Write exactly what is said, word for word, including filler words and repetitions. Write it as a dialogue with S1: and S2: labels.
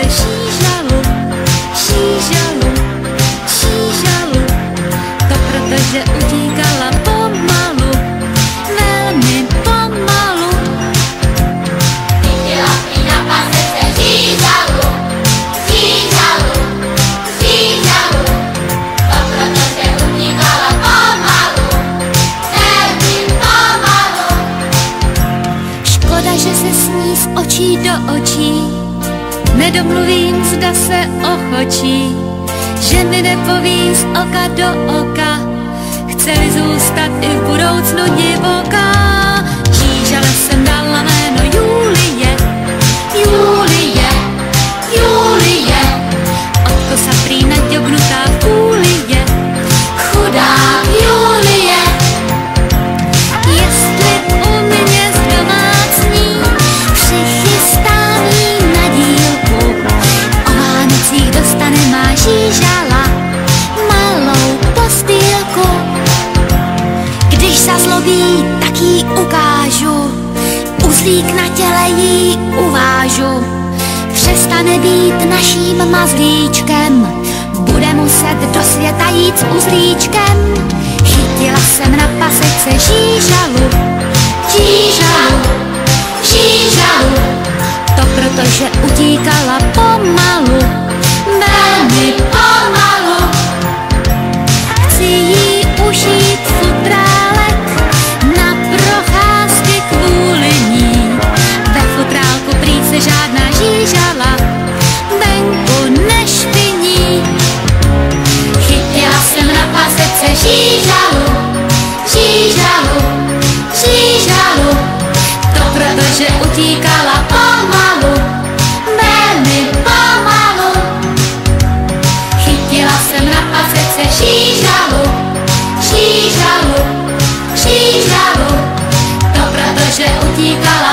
S1: šížalu, šížalu, šížalu. To protože utíkala pomalu, velmi pomalu.
S2: Chytila prý na pasece šížalu, šížalu, šížalu. To protože utíkala pomalu, velmi pomalu.
S1: Škoda, že se s ní z očí do očí nedomluvím, zda se ochočí, že mi nepoví z oka do oka, chce-li zůstat i v budoucnu divoká. Žížale jsem dala jméno Julie, Julie, Julie. Od kosa prý naďobnutá v půli je, chudák Julie. Jestli u mě zdomácní přichystání na dílku, o Vánocích dostane má žížala malou postýlku. Když zazlobí, tak jí ukážu, uzlík na těle jí uvážu. Přestane být naším mazlíčkem, bude muset do světa jít s uzlíčkem. Chytila jsem na pasece žížalu, žížalu, žížalu. To protože utíkala pomalu, velmi pomalu. Chci jí ušít futrálek na procházky kvůli ní. Ve futrálku prý se žádná žížala venku nešpiní. Chytila jsem na pasece žížalu, žížalu, žížalu. To protože utíkala pomalu, velmi pomalu. Chytila jsem na pasece žížalu, žížalu, žížalu. To protože utíkala